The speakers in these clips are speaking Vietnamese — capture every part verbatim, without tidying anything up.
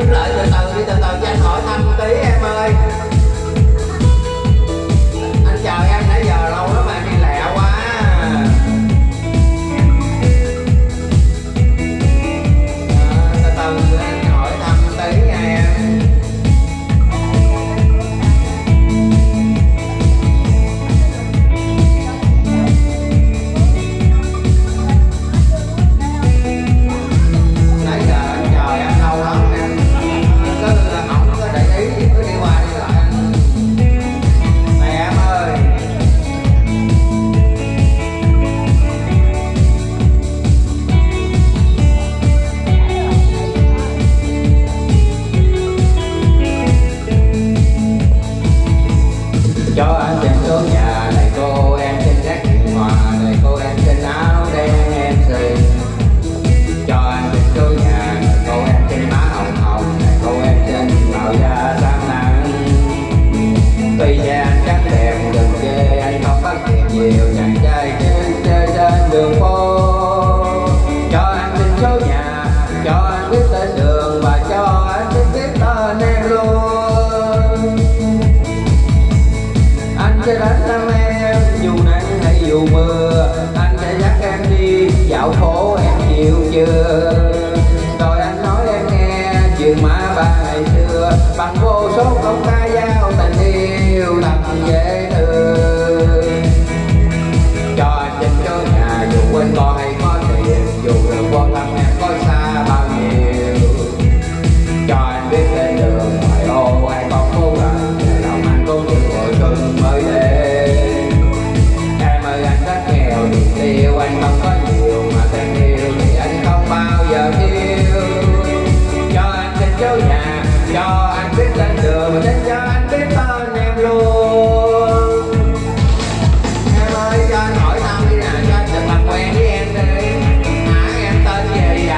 đứng lại từ từ đi, từ từ cho anh hỏi thăm tí em ơi. Anh chờ em nãy giờ lâu lắm mà em đi lẹ quá. À, từ từ anh hỏi thăm tí nha em. Cho anh xem số nhà này cô em trên rác điện hòa này cô em trên áo đen em xì. Cho anh xem số nhà này cô em trên má hồng hồng này cô em trên màu da sáng nắng. Tuy cha anh chắc đẹp đừng chê anh không phát hiện nhiều chàng trai chơi chơi trên đường phố. Cho anh xem số nhà, cho anh biết tên đường và cho anh biết biết tên em luôn. Anh sẽ đánh thăm em dù nắng hay dù mưa, anh sẽ dắt em đi dạo phố em chịu chưa. Rồi anh nói em nghe chuyện má ba ngày xưa bằng vô số câu ca dao tình yêu thật dễ thương. Cho anh trên chỗ nhà dù quên con hay có tiền, dù đường quan tâm em có xa bao nhiêu. Cho anh biết tên đường ngoại ô hay con phố gần để lòng anh có những mùa xuân mới đến. Em ơi anh rất nghèo tiền tiêu anh không có nhiều mà tình yêu thì anh không bao giờ thiếu. Cho anh trên chỗ nhà, cho anh biết tên đường và cho anh biết tên em luôn. Em ơi cho anh hỏi thăm đi nè, cho anh được làm quen với em đi. Hả em tên gì vậy?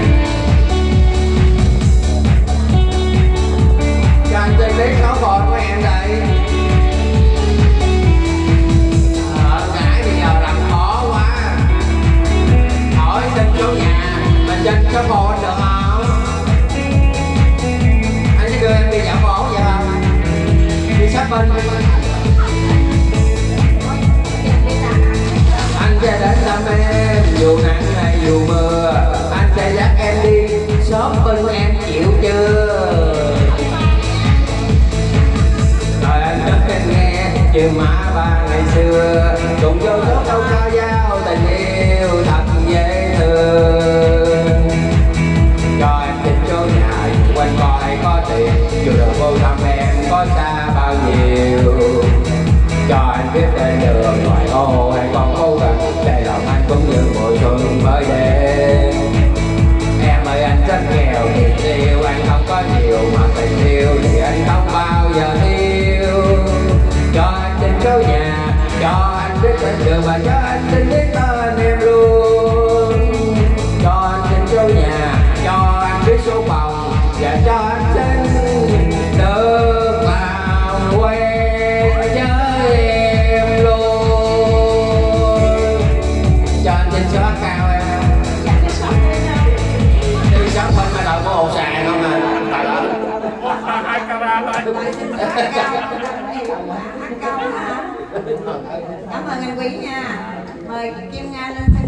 Cho anh xin biết số phone của em đây. Ờ, ngại bây giờ làm khó quá. Hỏi xin số nhà, mình xin số phone được không? Anh sẽ đưa em đi dạo phố vậy không? Đi shopping. Anh sẽ đến thăm em dù nắng hay dù mưa, anh sẽ dắt em đi shopping em chịu chưa? Rồi anh rất thích nghe chuyện má ba ngày xưa cùng vô số câu ca dao tình yêu thật dễ thương. Cho em trên chỗ nhà dù quanh co hay có tiền, dù đường vô thăm em có xa bao nhiêu. Cho anh biết tên đường ngoại ô hay con phố gần để lòng anh cũng như mùa xuân mới đến. Em ơi anh rất nghèo tiền tiêu anh không có nhiều mà tình yêu thì anh không bao giờ thiếu. Cho anh trên chỗ nhà, cho anh biết tên đường và cho anh xin biết tên em luôn. Cho anh trên chỗ nhà, cho anh biết số phòng và cho anh xin được làm quen với em luôn. Cho anh xin số cao em. Đi shop bên mà đợi có hồ sàn không à? Hai camera thôi. Cảm ơn anh Quý nha. Mời Kim Nga lên.